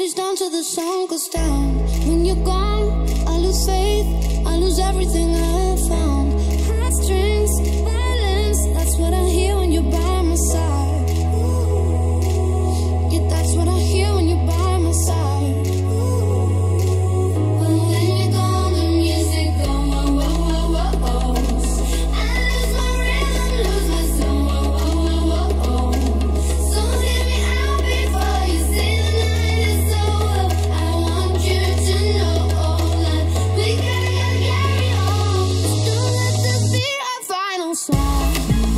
least until the sun goes down. When you're gone, I lose faith, I lose everything I have found. Heartstrings, violence, that's what I hear when you're by my side. Yeah, that's what I hear when you're by my side. When you're gone, the music goes, whoa, whoa, whoa, whoa. I lose my rhythm, lose my soul, whoa, whoa, whoa, whoa. So hear me out before you say the night is over. I want you to know that we gotta carry on. Don't let this be our final song.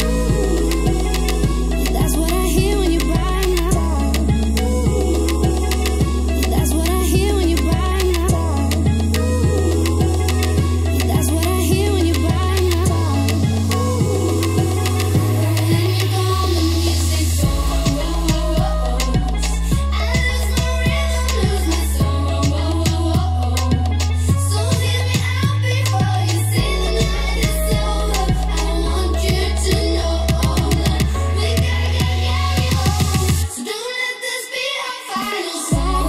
That's what I hear when you're by my side. That's what I hear when you're by my side. That's what I hear when you're by my side. When you're gone, the music goes, whoa, whoa, whoa. I lose my rhythm, lose my soul, whoa, whoa, whoa. So hear me out before you say the night is over. I want you to know that we gotta carry on. So don't let this be our final song.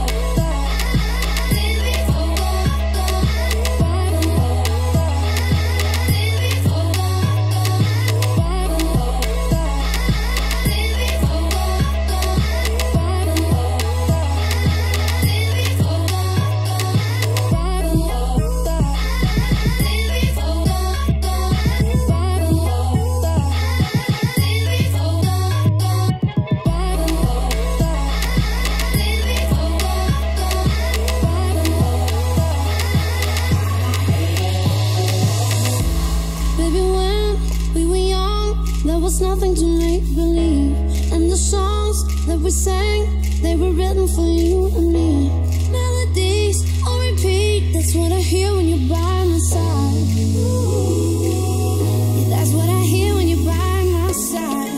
Baby, when we were young, there was nothing to make believe. And the songs that we sang, they were written for you and me. Melodies on repeat, that's what I hear when you're by my side. Yeah, that's what I hear when you're by my side.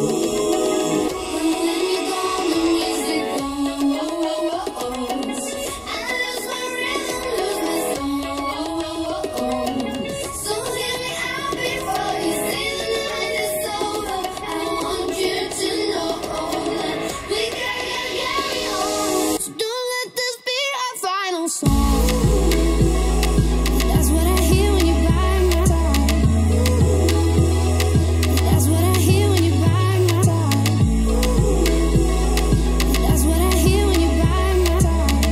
When you're gone, the music goes, whoa, whoa, whoa. I lose my rhythm, lose my soul, whoa, whoa, whoa. So hear me out before you say the night is over. I want you to know that we gotta carry on. So don't let this be our final song. That's what I hear when you're by my side. That's what I hear when you're by my side. That's what I hear when you're by my side.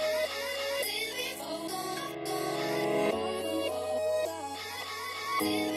Yeah.